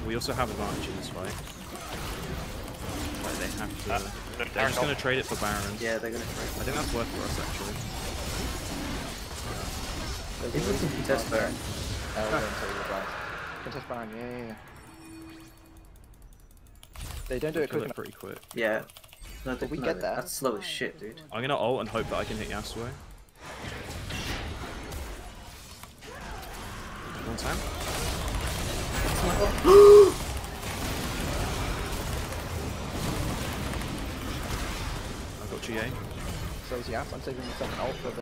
We also have advantage in this fight. Like they have to. They're just Baron going to trade it for Barons. Yeah, they're gonna trade. I think that's worth for us actually. If we can contest Baron. Contest Baron, yeah. They don't do it Kill quick it enough. pretty quick. Yeah. No, But we no, get there. That's slow as shit, dude. I'm gonna ult and hope that I can hit Yasuo. One time. I've got GA. So yeah, I'm taking the second ult for the